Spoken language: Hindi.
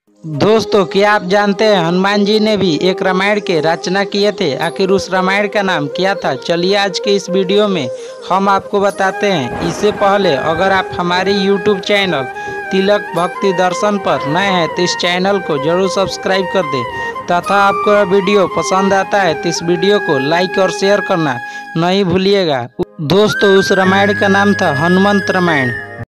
दोस्तों, क्या आप जानते हैं हनुमान जी ने भी एक रामायण के रचना किए थे। आखिर उस रामायण का नाम क्या था? चलिए आज के इस वीडियो में हम आपको बताते हैं। इससे पहले अगर आप हमारे YouTube चैनल तिलक भक्ति दर्शन पर नए हैं तो इस चैनल को जरूर सब्सक्राइब कर दें तथा आपको यह वीडियो पसंद आता है तो इस वीडियो को लाइक और शेयर करना नहीं भूलिएगा। दोस्तों, उस रामायण का नाम था हनुमंत रामायण।